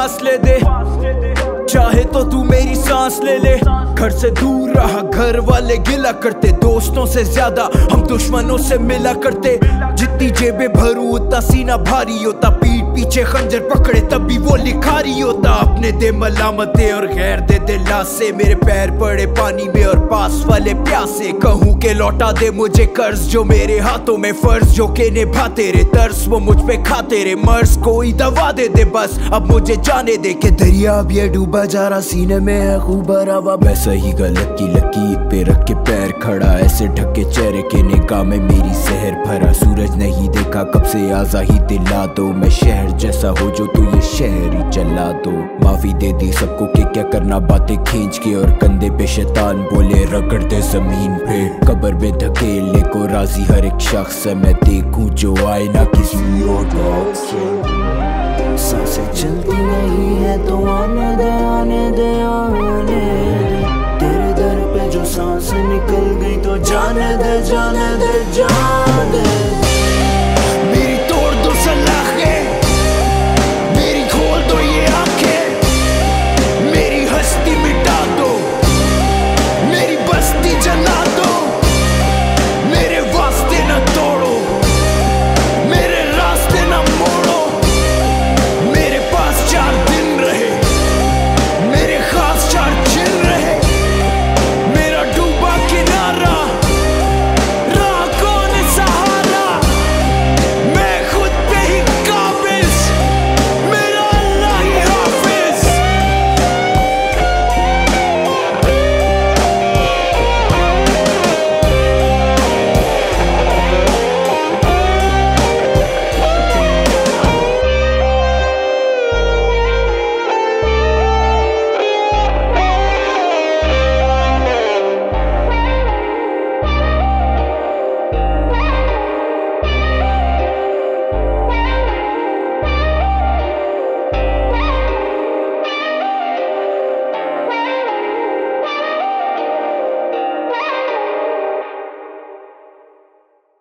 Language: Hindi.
फासले दे, चाहे तो तू मेरी सांस ले ले। घर से दूर रहा, घर वाले गिला करते, दोस्तों से ज्यादा हम दुश्मनों से मिला करते। जितनी जेबें भरूं उतना सीना भारी होता, पीठ पीछे खंजर पकड़े तब भी वो लिखारी होता। अपने दे मलामते और गैर दे दिलासे, मेरे पैर पड़े पानी में और पास वाले प्यासे। कहूँ के लौटा दे मुझे कर्ज जो मेरे हाथों में, फर्ज जो के निभाते रे, तरस वो मुझ पे खाते रे। मर्ज कोई दवा दे दे बस, अब मुझे जाने दे के दरिया अब ये डूबा जा रहा, सीने में है खूब भरा हुआ। वैसा ही गलत की लकीर पे रख के पैर खड़ा, ऐसे ढके चेहरे के निगाह में मेरी जहर भरा। सूरज नहीं देखा कब से, आजा ही दिला दो, मैं शहर जैसा हो जो तू ये शहर ही चला दो। माफी दे दी सबको कि क्या करना बातें खींच के, और कंधे पे शैतान बोले रगड़ दे जमीन पे। कब्र में धकेलने को राजी हर एक शख्स है, मैं देखूं जो आए ना किसी और डॉग से। सांसें चलती नहीं है तो आने दे आने दे आने दे, तेरे दर पे जो सांस निकल गई तो जाने दे जाने दे जाने